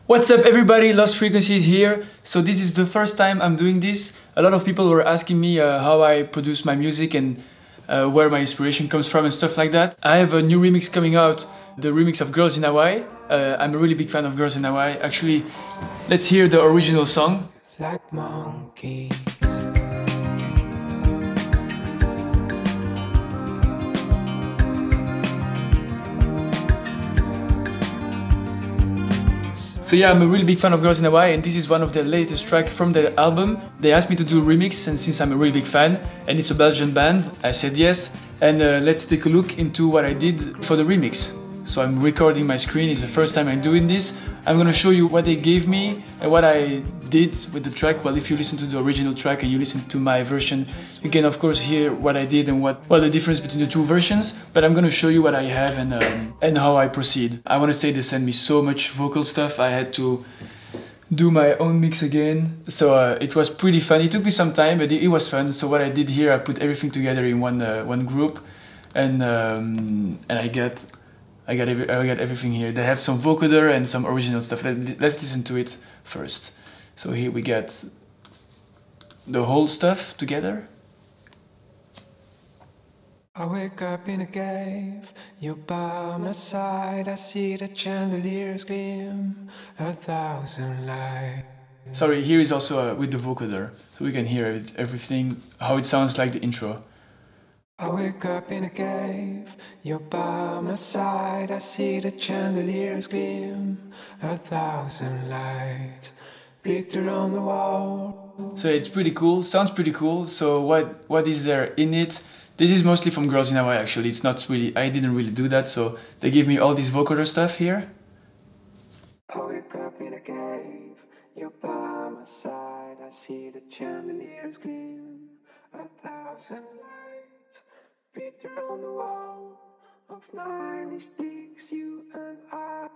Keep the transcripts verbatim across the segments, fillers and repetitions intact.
What's up everybody, Lost Frequencies here. So this is the first time I'm doing this. A lot of people were asking me uh, how I produce my music and uh, where my inspiration comes from and stuff like that. I have a new remix coming out, the remix of Girls in Hawaii. Uh, I'm a really big fan of Girls in Hawaii. Actually, let's hear the original song. Like monkeys. So yeah, I'm a really big fan of Girls in Hawaii, and this is one of the latest tracks from the album. They asked me to do a remix, and since I'm a really big fan, and it's a Belgian band, I said yes. And uh, let's take a look into what I did for the remix. So I'm recording my screen, it's the first time I'm doing this. I'm gonna show you what they gave me and what I did with the track. Well, if you listen to the original track and you listen to my version, you can of course hear what I did and what well the difference between the two versions. But I'm gonna show you what I have and um, and how I proceed. I wanna say they sent me so much vocal stuff. I had to do my own mix again, so uh, it was pretty fun. It took me some time, but it, it was fun. So what I did here, I put everything together in one uh, one group, and um, and I got. I got, every, I got everything here. They have some vocoder and some original stuff. Let, let's listen to it first. So here we get the whole stuff together. I wake up in a cave, you're by my side. I see the chandeliers gleam, a thousand lights. Sorry, here is also uh, with the vocoder, so we can hear everything, how it sounds like the intro. I wake up in a cave, you're by my side. I see the chandeliers gleam, a thousand lights, pictured on the wall. So it's pretty cool, sounds pretty cool. So what what is there in it? This is mostly from Girls in Hawaii actually. It's not really, I didn't really do that, so they give me all this vocoder stuff here. I wake up in a cave, you're by my side. I see the chandeliers gleam, a thousand lights, picture on the wall of ninety-six, you and I,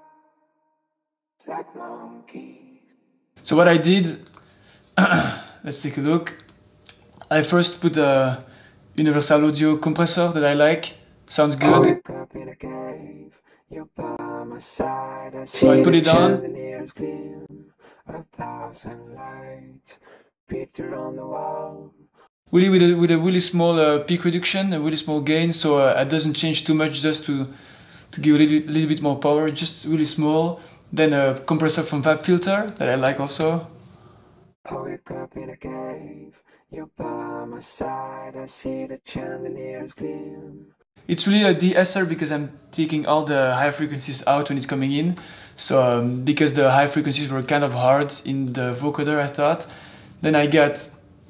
like monkeys. So what I did, let's take a look. I first put a universal audio compressor that I like, sounds good. I wake up in a cave, you're by my side. I see So I put it the on. chandeliers gleam, a thousand lights, picture on the wall. Really with a, with a really small uh, peak reduction, a really small gain, so uh, it doesn't change too much, just to to give a little, little bit more power, just really small. Then a compressor from FabFilter that I like also. I wake up in a cave, you're by my side. I see the chandeliers gleam. It's really a de-esser because I'm taking all the high frequencies out when it's coming in. So um, because the high frequencies were kind of hard in the vocoder, I thought. Then I got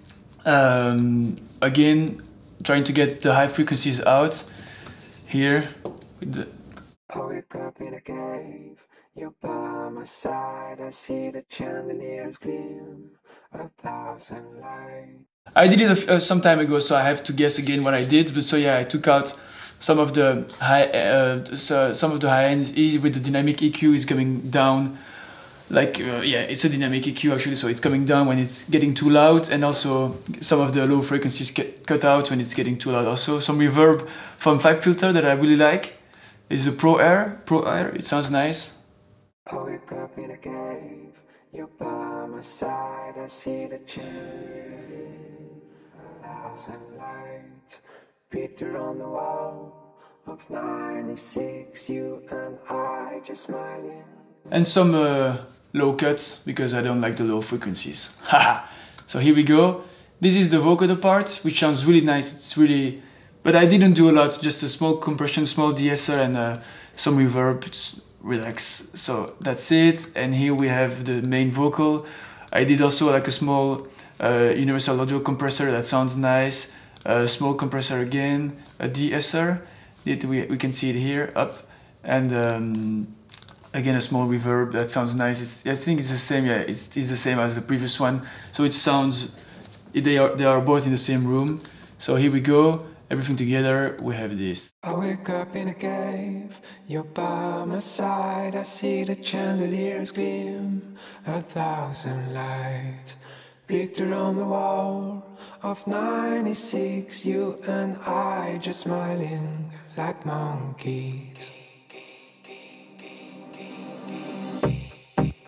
Um, again, trying to get the high frequencies out here with the I wake up in a cave, you're by my side. I see the chandeliers gleam, a thousand lights. I did it a, uh, some time ago, so I have to guess again what I did. But so yeah, I took out some of the high, uh, so some of the high ends with the dynamic E Q is coming down. Like, uh, yeah, it's a dynamic E Q actually, so it's coming down when it's getting too loud, and also some of the low frequencies get cut out when it's getting too loud also. Some reverb from FabFilter that I really like is the Pro Air. Pro Air, it sounds nice. I wake up in a cave, you're by my side. I see the chandeliers, a thousand lights, picture on the wall of ninety-six, you and I just smiling. And some uh, low cuts, because I don't like the low frequencies. Haha. So here we go. This is the vocoder part, which sounds really nice. It's really, but I didn't do a lot, just a small compression, small de-esser, and uh, some reverb. It's relax. So that's it. And here we have the main vocal. I did also like a small uh, universal audio compressor that sounds nice. A small compressor again, a de-esser. It, we, we can see it here, up. And um, again, a small reverb that sounds nice. It's, I think it's the same. Yeah, it's, it's the same as the previous one. So it sounds, they are they are both in the same room. So here we go. Everything together. We have this. I wake up in a cave. You're by my side. I see the chandeliers gleam, a thousand lights, picture on the wall of ninety-six. You and I just smiling like monkeys.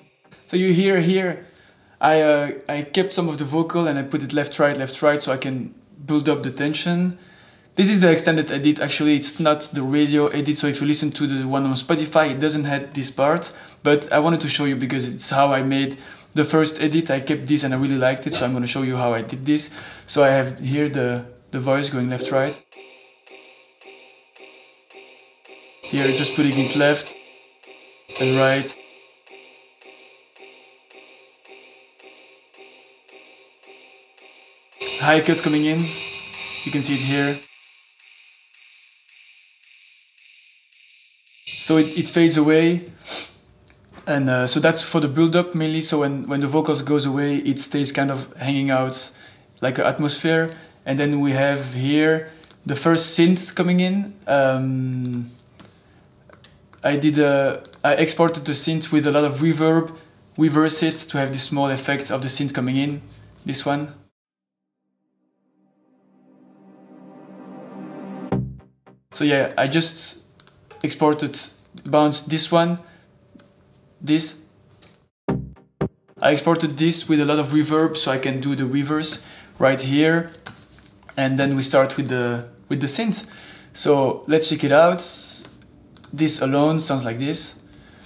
So you hear here, I, uh, I kept some of the vocal and I put it left, right, left, right, so I can build up the tension. This is the extended edit, actually it's not the radio edit, so if you listen to the one on Spotify, it doesn't have this part, but I wanted to show you because it's how I made the first edit. I kept this and I really liked it, so I'm going to show you how I did this. So I have here the, the voice going left, right. Here just putting it left and right. High cut coming in, you can see it here. So it, it fades away, and uh, so that's for the build-up mainly, so when, when the vocals goes away, it stays kind of hanging out like an atmosphere. And then we have here the first synth coming in. Um, I did a, I exported the synth with a lot of reverb, reverse it to have this small effect of the synth coming in, this one. So yeah, I just exported, bounced this one, this. I exported this with a lot of reverb so I can do the reverse right here. And then we start with the, with the synth. So let's check it out. This alone sounds like this.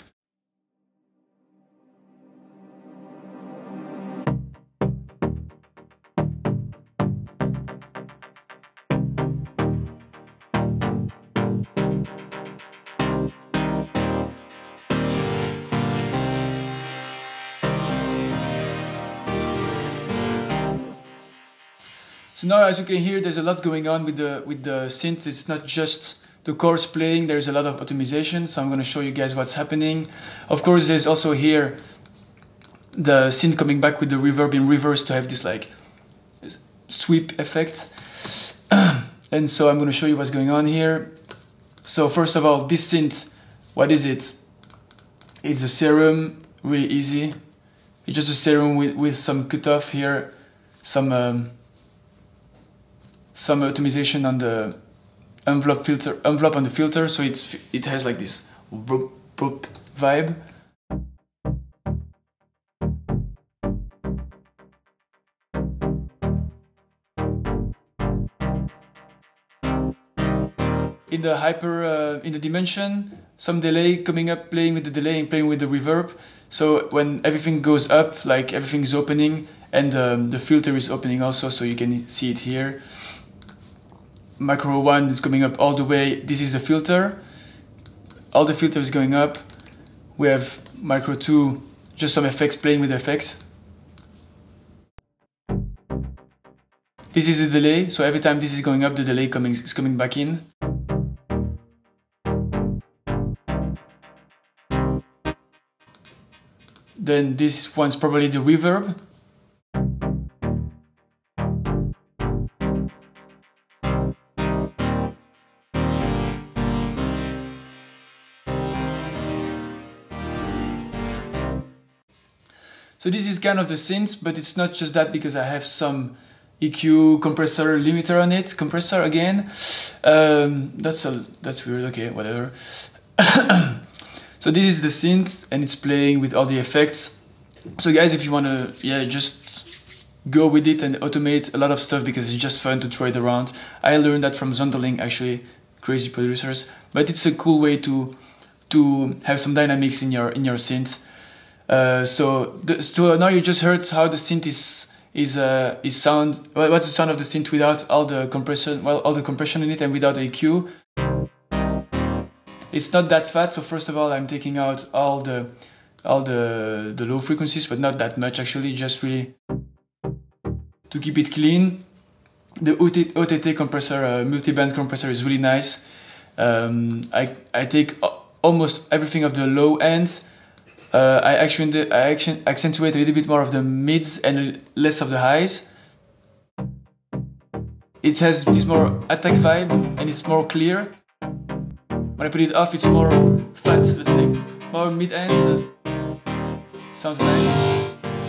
So now, as you can hear, there's a lot going on with the with the synth. It's not just the chords playing, there's a lot of optimization, so I'm going to show you guys what's happening. Of course, there's also here the synth coming back with the reverb in reverse to have this like sweep effect. And so I'm going to show you what's going on here. So first of all, this synth, what is it? It's a serum, really easy. It's just a serum with, with some cutoff here, some um, some optimization on the envelope filter, envelope on the filter, so it's it has like this boop, boop vibe. In the hyper, uh, in the dimension, some delay coming up, playing with the delay and playing with the reverb. So when everything goes up, like everything's opening, and um, the filter is opening also, so you can see it here. Micro one is coming up all the way. This is the filter. All the filter is going up. We have micro two, just some effects, playing with effects. This is the delay, so every time this is going up, the delay coming is coming back in. Then this one's probably the reverb. So this is kind of the synth, but it's not just that, because I have some E Q compressor limiter on it. Compressor again. Um, that's a that's weird. Okay, whatever. So this is the synth, and it's playing with all the effects. So guys, if you wanna, yeah, just go with it and automate a lot of stuff, because it's just fun to try it around. I learned that from Zonderling, actually, crazy producers. But it's a cool way to to have some dynamics in your in your synth. Uh, so, the, so now you just heard how the synth is is uh, is sound. Well, what's the sound of the synth without all the compression? Well, all the compression in it, and without the E Q. It's not that fat. So first of all, I'm taking out all the all the the low frequencies, but not that much actually. Just really to keep it clean. The O T T compressor, uh, multi-band compressor, is really nice. Um, I I take almost everything of the low end. Uh, I actually I actually accentuate a little bit more of the mids and less of the highs. It has this more attack vibe and it's more clear. When I put it off, it's more flat, let's say, more mid end. Uh, sounds nice.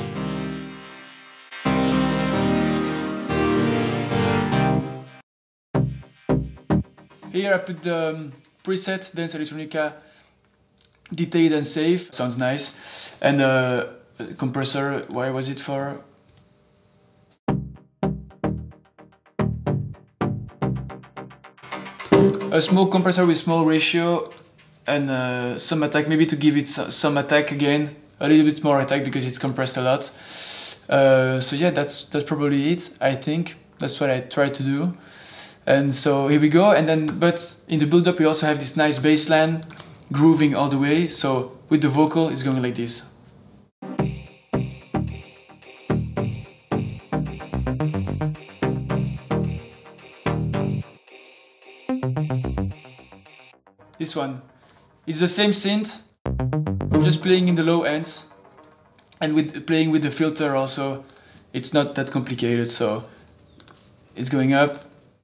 Here I put the um, preset Dance Electronica. Detailed and safe, sounds nice. And uh, compressor. Why was it for? A small compressor with small ratio and uh, some attack, maybe to give it some attack again, a little bit more attack because it's compressed a lot. Uh, so yeah, that's that's probably it. I think that's what I try to do. And so here we go. And then, but in the build-up, we also have this nice bass line grooving all the way. So with the vocal, it's going like this. This one. It's the same synth, just playing in the low ends, and with playing with the filter also. It's not that complicated, so it's going up.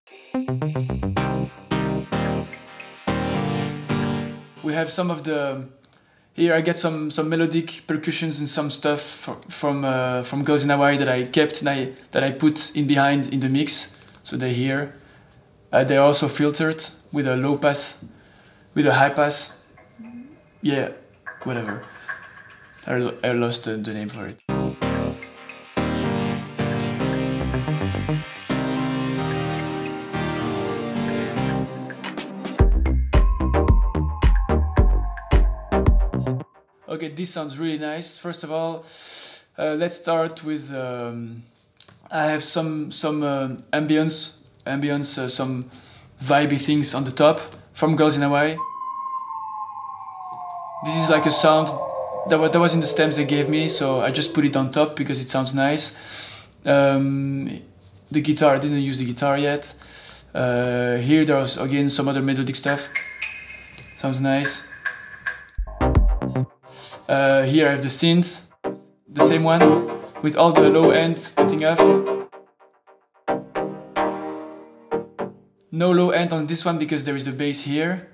We have some of the. Here I get some some melodic percussions and some stuff from from, uh, from Girls in Hawaii that I kept and I that I put in behind in the mix, so they're here. Uh, they're also filtered with a low pass, with a high pass. Yeah, whatever. I, I lost the, the name for it. Okay, this sounds really nice. First of all, uh, let's start with. Um, I have some some uh, ambience, ambience, uh, some vibey things on the top from Girls in Hawaii. This is like a sound that was, that was in the stems they gave me, so I just put it on top because it sounds nice. Um, the guitar, I didn't use the guitar yet. Uh, here there's again some other melodic stuff. Sounds nice. Uh, here I have the synth, the same one, with all the low ends cutting off. No low end on this one because there is the bass here.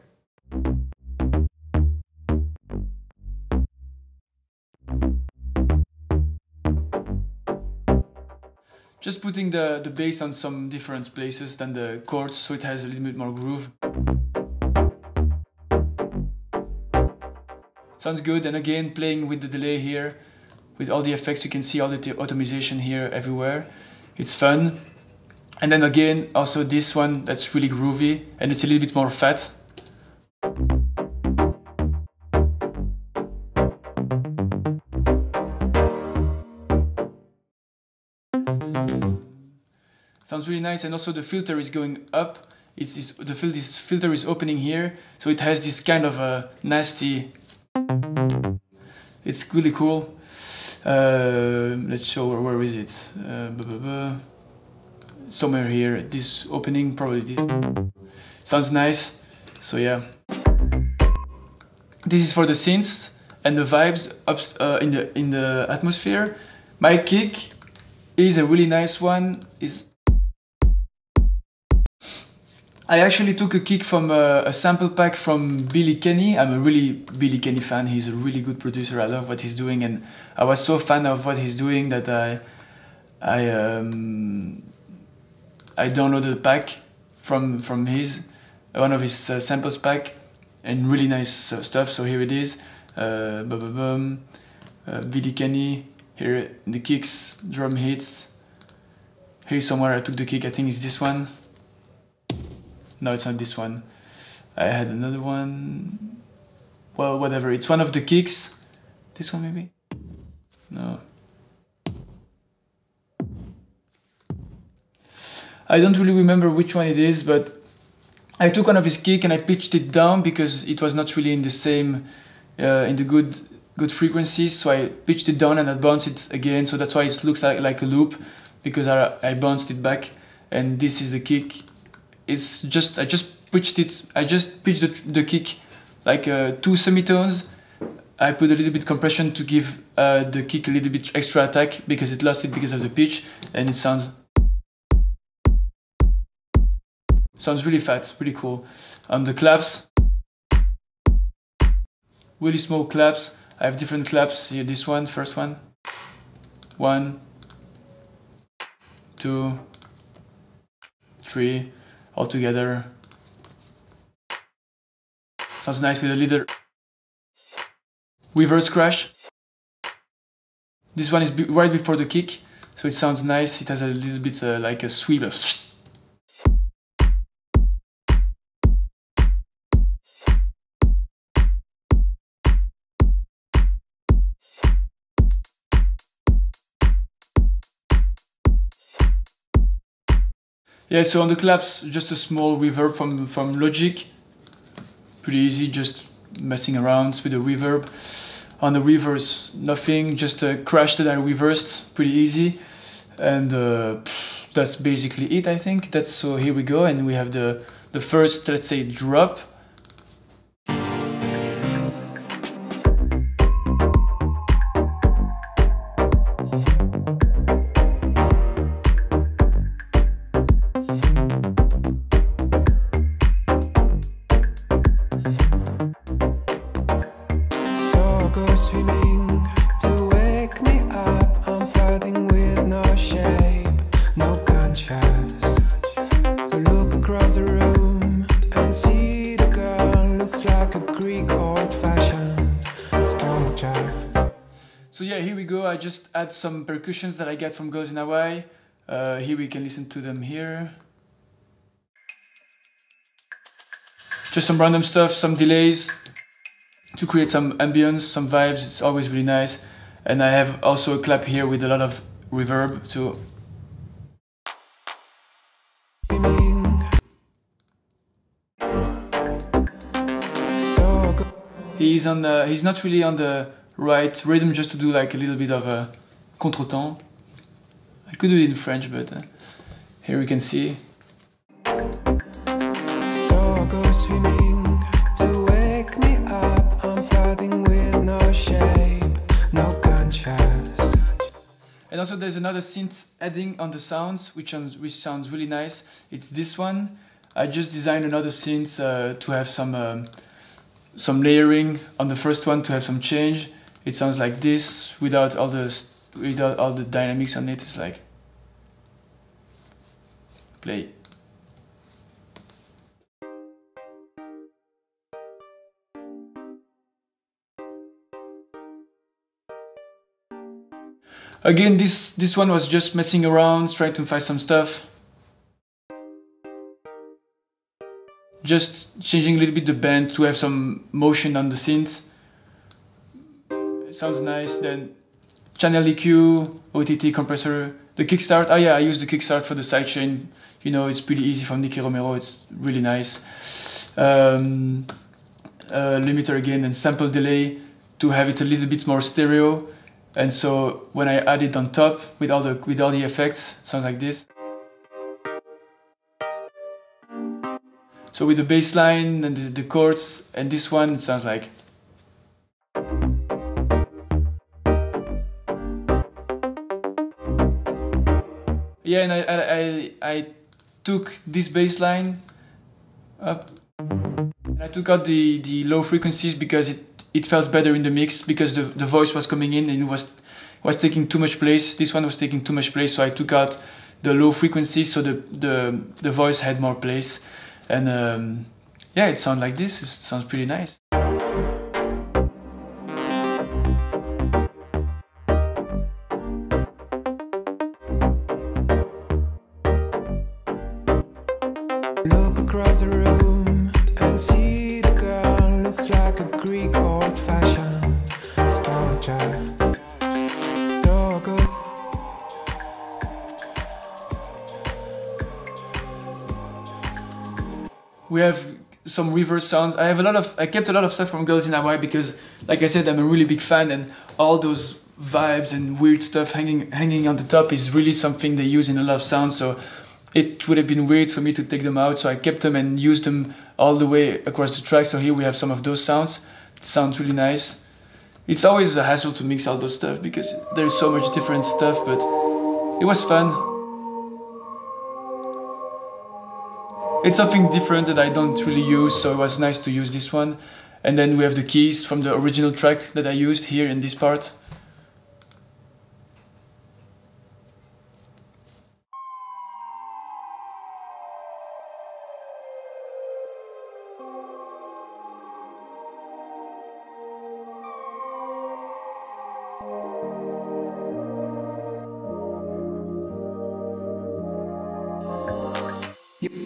Just putting the, the bass on some different places than the chords, so it has a little bit more groove. Sounds good, and again playing with the delay here, with all the effects. You can see all the automation here everywhere. It's fun. And then again, also this one that's really groovy, and it's a little bit more fat. Sounds really nice, and also the filter is going up. It's, it's the fil this filter is opening here, so it has this kind of a nasty. It's really cool. Uh, let's show where, where is it? Uh, blah, blah, blah. Somewhere here. This opening, probably this. Sounds nice. So yeah. This is for the synths and the vibes up uh, in the in the atmosphere. My kick is a really nice one. Is I actually took a kick from a, a sample pack from Billy Kenny. I'm a really Billy Kenny fan. He's a really good producer. I love what he's doing, and I was so fan of what he's doing that I I um, I downloaded a pack from from his one of his uh, samples pack, and really nice uh, stuff. So here it is. Uh, bum, bum, bum. Uh, Billy Kenny. Here the kicks, drum hits. Here somewhere I took the kick. I think it's this one. No, it's not this one. I had another one. Well, whatever. It's one of the kicks. This one maybe? No. I don't really remember which one it is, but I took one of his kick and I pitched it down because it was not really in the same, uh, in the good good frequencies. So I pitched it down and I bounced it again. So that's why it looks like, like a loop, because I, I bounced it back. And this is the kick. It's just, I just pitched it, I just pitched the, the kick like uh, two semitones. I put a little bit compression to give uh, the kick a little bit extra attack because it lost it because of the pitch, and it sounds sounds really fat, really cool. On the claps, really small claps. I have different claps. Here, this one, first one. One, two, three. All together. Sounds nice with a little reverse crash. This one is be right before the kick, so it sounds nice. It has a little bit uh, like a sweep. Yeah, so on the claps, just a small reverb from, from Logic. Pretty easy, just messing around with the reverb. On the reverse, nothing, just a crash that I reversed, pretty easy. And uh, that's basically it, I think. That's, so here we go, and we have the, the first, let's say, drop. So yeah, here we go. I just add some percussions that I get from Girls in Hawaii. Uh, here we can listen to them here. Just some random stuff, some delays to create some ambience, some vibes. It's always really nice. And I have also a clap here with a lot of reverb too. He's on the, he's not really on the right rhythm, just to do like a little bit of a contretemps. I could do it in French, but uh, here we can see. So go swimming to wake me up. I'm floating with no shape, no conscience. And also there's another synth adding on the sounds, which sounds, which sounds really nice. It's this one. I just designed another synth uh, to have some um, some layering on the first one, to have some change. It sounds like this without all the without all the dynamics on it. It's like play. Again, this this one was just messing around, trying to find some stuff. Just changing a little bit the bend to have some motion on the synth. It sounds nice. Then channel E Q, O T T compressor, the kickstart. Oh yeah, I use the kickstart for the sidechain. You know, it's pretty easy from Nicky Romero. It's really nice. Um, uh, limiter again, and sample delay to have it a little bit more stereo. And so when I add it on top with all the with all the effects, it sounds like this. So with the bass line and the, the chords and this one, it sounds like. Yeah, and I, I, I, I took this bass line up and I took out the, the low frequencies because it, it felt better in the mix, because the, the voice was coming in and it was, was taking too much place. This one was taking too much place, so I took out the low frequencies so the, the, the voice had more place. And um, yeah, it sounds like this. It sounds pretty nice. Look across the room and see the girl looks like a Greek old-fashioned sculpture. So good. We have some reverse sounds. I have a lot of, I kept a lot of stuff from Girls in Hawaii because, like I said, I'm a really big fan, and all those vibes and weird stuff hanging hanging on the top is really something they use in a lot of sounds. So it would have been weird for me to take them out. So I kept them and used them all the way across the track. So here we have some of those sounds. It sounds really nice. It's always a hassle to mix all those stuff because there's so much different stuff, but it was fun. It's something different that I don't really use, so it was nice to use this one. And then we have the keys from the original track that I used here in this part.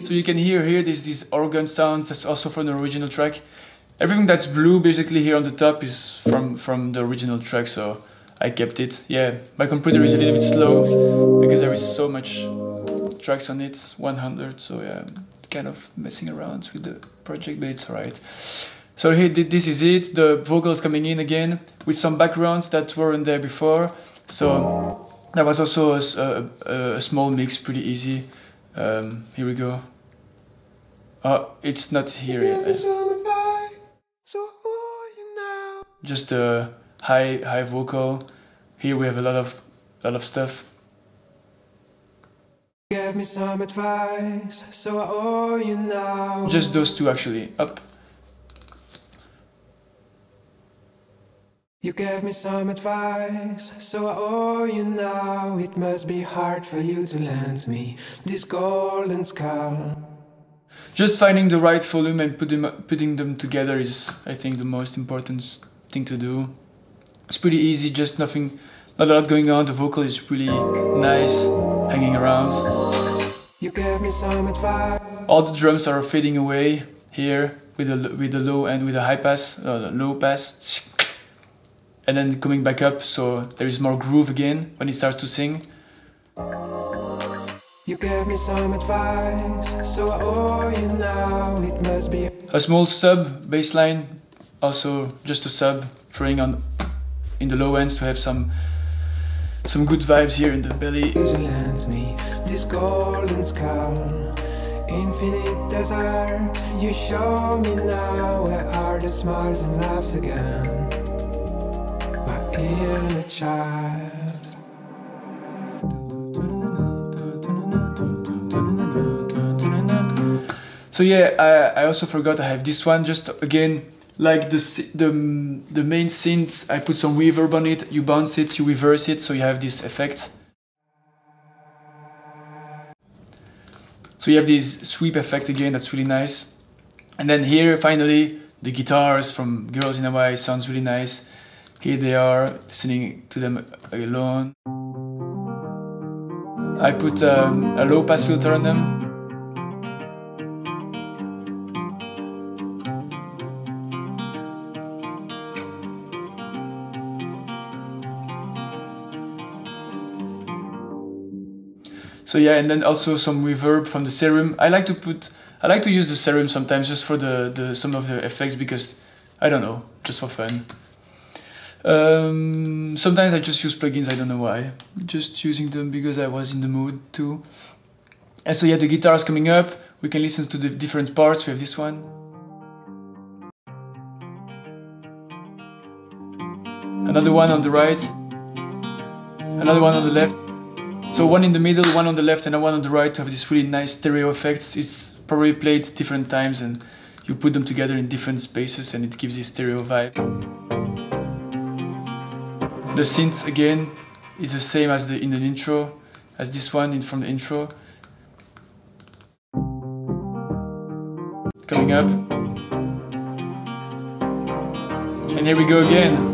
So you can hear here there's this organ sounds that's also from the original track. Everything that's blue basically here on the top is from, from the original track, so I kept it. Yeah, my computer is a little bit slow because there is so much tracks on it, one hundred, so yeah, I'm kind of messing around with the project, but it's alright. So here, this is it, the vocals coming in again with some backgrounds that weren't there before. So that was also a, a, a small mix, pretty easy. Um, here we go. Oh, it's not here yet. Just a high high vocal. Here we have a lot of lot of stuff. Give me some advice, so I owe you now. Just those two actually. Up. You gave me some advice, so I owe you now. It must be hard for you to lend me this golden skull. Just finding the right volume and put them, putting them together is, I think, the most important thing to do. It's pretty easy, just nothing, not a lot going on. The vocal is really nice, hanging around. You gave me some advice. All the drums are fading away here with the with the low and with the high pass, uh, low pass, and then coming back up. So there is more groove again when he starts to sing. You gave me some advice, so I owe you now. It must be a small sub bass line, also just a sub, throwing on in the low ends to have some some good vibes here in the belly. Lend me this golden skull, infinite desert. You show me now, where are the smiles and laughs again? My inner child. So yeah, I, I also forgot I have this one, just again, like the, the, the main synth, I put some reverb on it, you bounce it, you reverse it, so you have this effect. So you have this sweep effect again, that's really nice. And then here, finally, the guitars from Girls in Hawaii sounds really nice. Here they are, listening to them alone. I put um, a low pass filter on them. So yeah, and then also some reverb from the serum. I like to put, I like to use the serum sometimes just for the, the some of the effects because, I don't know, just for fun. Um, sometimes I just use plugins, I don't know why. Just using them because I was in the mood too. And so yeah, the guitar is coming up. We can listen to the different parts. We have this one. Another one on the right. Another one on the left. So one in the middle, one on the left and one on the right to have this really nice stereo effect. It's probably played different times and you put them together in different spaces and it gives this stereo vibe. The synth again is the same as the in the intro, as this one in from the intro. Coming up. And here we go again.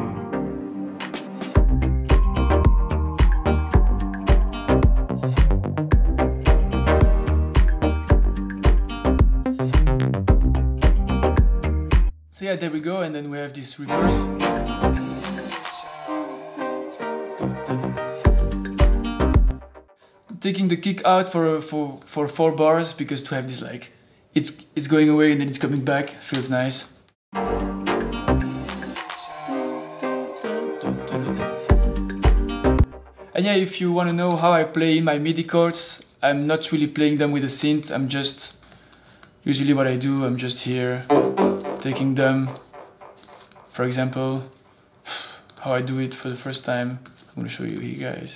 So yeah, there we go, and then we have this reverse. Taking the kick out for for for four bars because to have this like it's it's going away and then it's coming back feels nice. And yeah, if you want to know how I play my MIDI chords, I'm not really playing them with a synth. I'm just usually what I do. I'm just here taking them. For example, how I do it for the first time. I'm going to show you here, guys.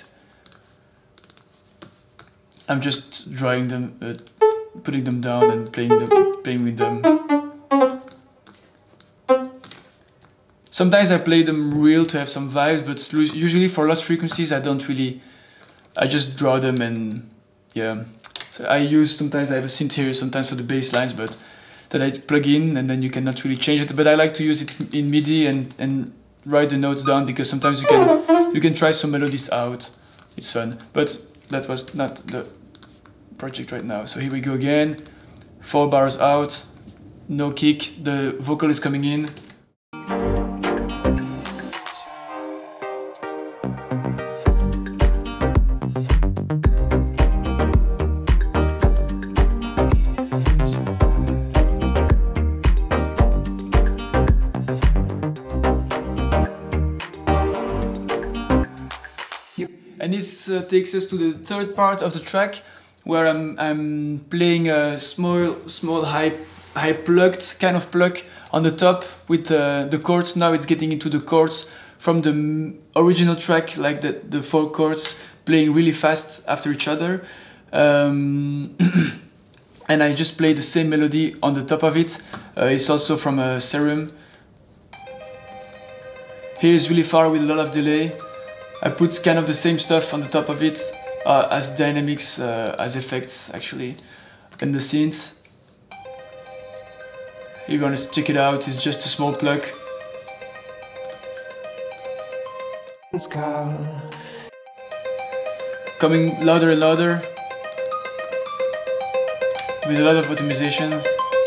I'm just drawing them, uh, putting them down and playing them, playing with them. Sometimes I play them real to have some vibes, but usually for lost frequencies I don't really. I just draw them and yeah. So I use sometimes I have a synth here, sometimes for the bass lines, but that I plug in and then you cannot really change it. But I like to use it in MIDI and and write the notes down because sometimes you can you can try some melodies out. It's fun, but that was not the project right now. So here we go again, four bars out, no kick, the vocal is coming in. And this uh, takes us to the third part of the track, where I'm, I'm playing a small, small high, high plucked kind of pluck on the top with uh, the chords. Now it's getting into the chords from the original track, like the, the four chords playing really fast after each other. Um, and I just play the same melody on the top of it. Uh, it's also from a Serum. Here is really far with a lot of delay. I put kind of the same stuff on the top of it uh, as dynamics, uh, as effects actually, and the synths. If you want to check it out, it's just a small pluck. Coming louder and louder, with a lot of optimization.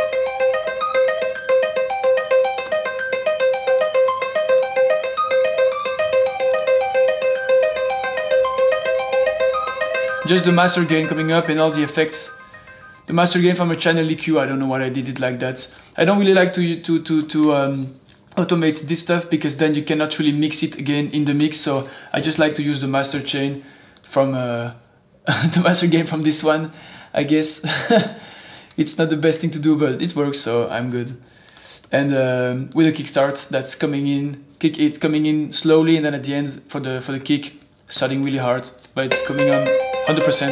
Just the master gain coming up and all the effects. The master gain from a channel E Q, I don't know why I did it like that. I don't really like to to to, to um, automate this stuff, because then you cannot really mix it again in the mix. So I just like to use the master chain from uh, the master gain from this one. I guess it's not the best thing to do, but it works, so I'm good. And um, with a kickstart that's coming in, kick it's coming in slowly, and then at the end for the for the kick, starting really hard, but it's coming on one hundred percent.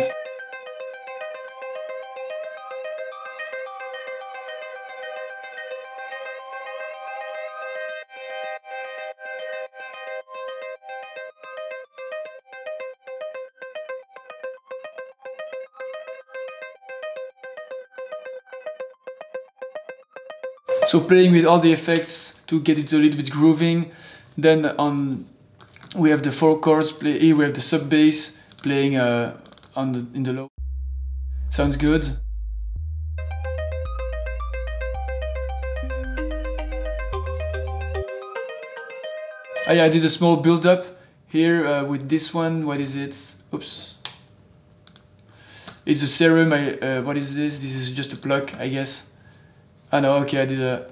So playing with all the effects to get it a little bit grooving. Then on we have the four chords. Play here we have the sub bass playing uh, on the in the low. Sounds good. Oh yeah, I did a small build up here uh, with this one. What is it? Oops. It's a Serum. I, uh, what is this? This is just a pluck, I guess. Ah no, okay, I did a...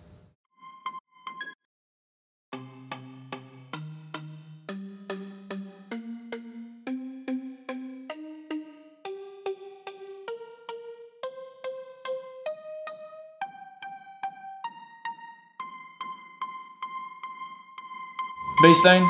bassline.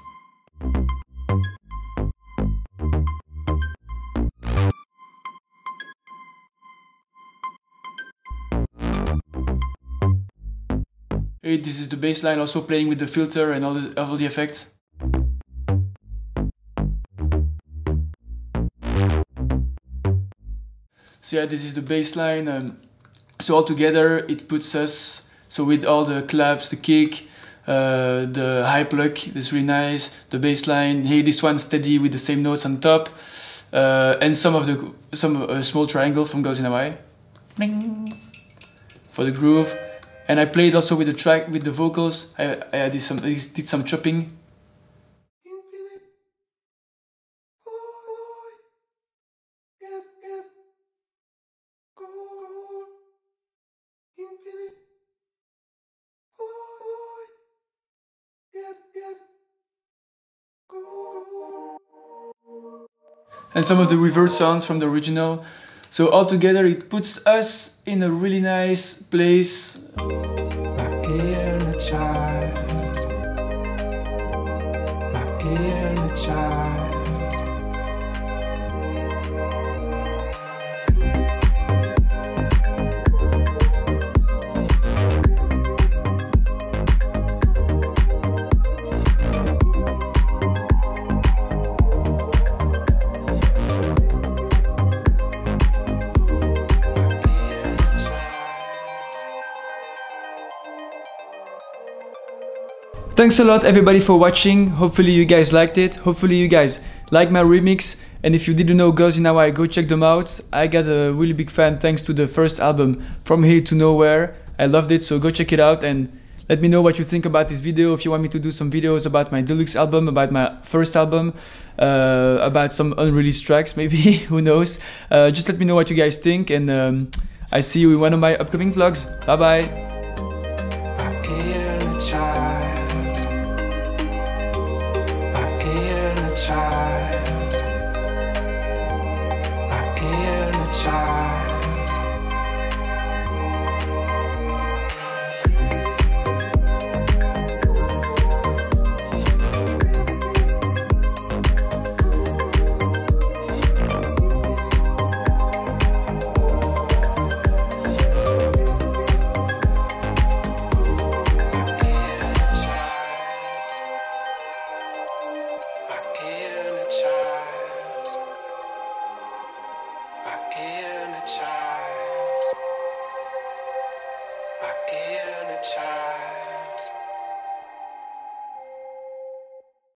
Hey, this is the bassline, also playing with the filter and all the, all the effects. So yeah, this is the bassline. Um, so all together it puts us, so with all the claps, the kick, uh, the high pluck, that's really nice, the bassline. Hey, this one's steady with the same notes on top, uh, and some of the some uh, small triangle from Girls in Hawaii for the groove. And I played also with the track, with the vocals. I, I did some I did some chopping. And some of the reverse sounds from the original. So altogether it puts us in a really nice place. My inner child, my inner child. Thanks a lot everybody for watching. Hopefully you guys liked it. Hopefully you guys like my remix. And if you didn't know Girls in Hawaii, go check them out. I got a really big fan thanks to the first album, From Here to Nowhere. I loved it, so go check it out and let me know what you think about this video. If you want me to do some videos about my deluxe album, about my first album, uh, about some unreleased tracks maybe, who knows. Uh, just let me know what you guys think, and um, I see you in one of my upcoming vlogs. Bye bye. Child